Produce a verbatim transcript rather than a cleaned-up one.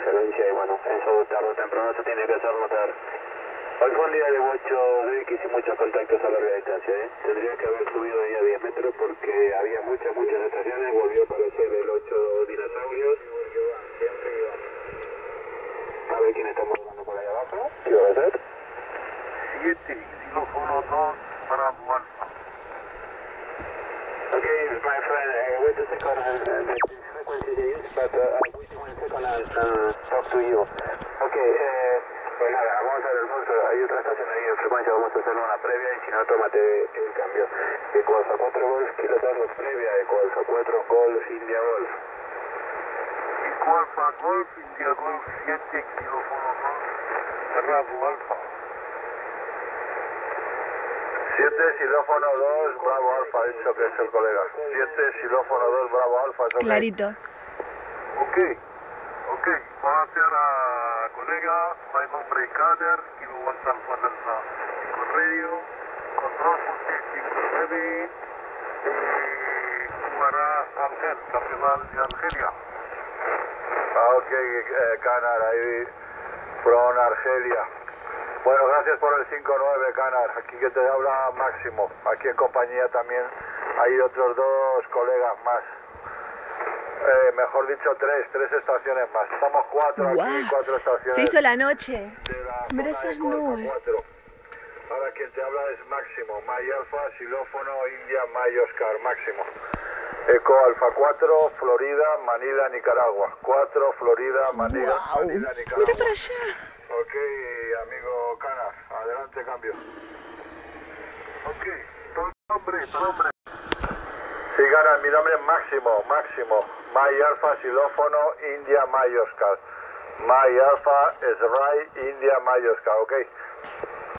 diferencia y bueno, eso tarde o temprano se tiene que hacer notar. Hoy fue un día de mucho D X y muchos contactos a larga distancia, ¿eh? Tendría que haber subido ahí a diez metros porque había muchas, muchas estaciones, volvió a aparecer el ocho dinosaurios. A ver quién estamos hablando por ahí abajo. ¿Qué va a ser? siete, xilófono dos, Bravo Alfa. Okay, my friend, uh, wait a second, uh, the frequency is used, but uh, I'll wait one second and uh, talk to you. Okay, eh, pues nada, vamos a ver, Alfonso, hay otra estación ahí en frecuencia, vamos a hacer una previa y si no, tómate el cambio. Eco Alfa cuatro Golf, Kilo Tango previa, Eco Alfa cuatro Golf, India Golf. Eco Alfa Golf, India Golf siete, xilófono dos, Bravo Alfa. siete, xilófono dos, Bravo Alfa, ha dicho que es el colega. siete, xilófono dos, Bravo Alfa, ¿es okay? Clarito. Ok, ok, va a ser a colega, my nombre es Kader, Kilowatt Alfa Delta Correo, control punto cinco nueve, eh, jugará Ángel, capitán de Argelia. Ah, ok, eh, Canar, ahí, from Argelia. Bueno, gracias por el cinco nueve, Canar. Aquí que te habla Máximo. Aquí en compañía también hay otros dos colegas más. Eh, mejor dicho, tres, tres estaciones más. Estamos cuatro Wow. aquí, cuatro estaciones. Se hizo la noche. De la Mira zona esas Eco Alfa nubes. cuatro. Ahora quien te habla es Máximo. May Alfa, xilófono, India, May Oscar, Máximo. Eco Alfa cuatro, Florida, Manila, Nicaragua. cuatro, Florida, Manila, Wow. Manila, Nicaragua. Mira para allá. Ok, amigo Canar, adelante, cambio. Ok, tu nombre, tu nombre. Sí, Canar, mi nombre es Máximo, Máximo. May Alfa, xilófono, India, May Oscar. May Alfa, Israel, India, May Oscar, ok.